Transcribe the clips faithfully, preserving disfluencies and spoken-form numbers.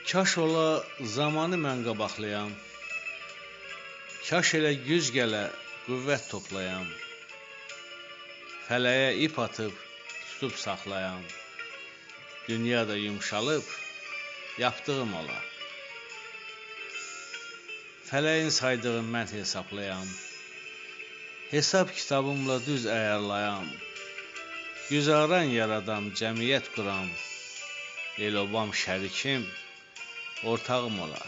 Kaş ola zamanı mən qabaqlayam, kaş elə güz gələ qüvvət toplayam, fələyə ip atıb tutub saxlayam, dünya da yumşalıb yapdığım ola. Fələyin saydığım mən hesablayam, hesab kitabımla düz əyərlayam, güzaran yaradam, cəmiyyət quram, el-obam şərikim, ortağım ola.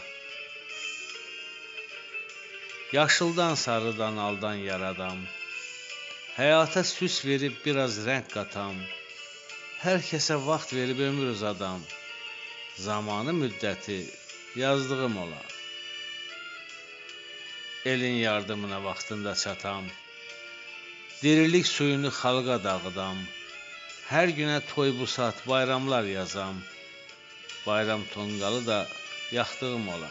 Yaşıldan, sarıdan, aldan yaradam, həyata süs verib biraz rəng qatam, hər kəsə vaxt verib ömür uzadam, zamanı müddəti yazdığım ola. Elin yardımına vaxtında çatam, dirilik suyunu xalqa dağıdam, hər günə toy bu saat bayramlar yazam, bayram tonqalı da yaxdığım ola.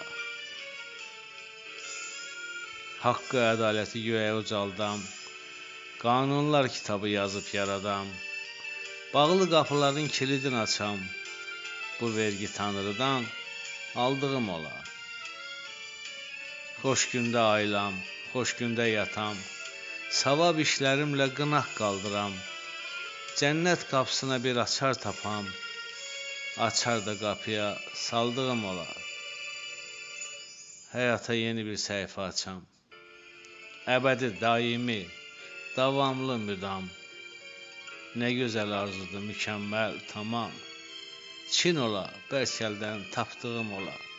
Haqqı, ədaləti göyə ucaldam, qanunlar kitabı yazıb yaradam, bağlı qapıların kilidini açam, bu vergi Tanrıdan aldığım ola. Xoş gündə ayılam, xoş gündə yatam, savab işlərimlə qınaq qaldıram, cənnət qapısına bir açar tapam, açar da qapıya saldığım ola. Həyata yeni bir səhifə açam, əbədi, daimi, davamlı, müdam, nə gözəl arzudur, mükəmməl, tamam, Çin ola, bəlkəldən tapdığım ola.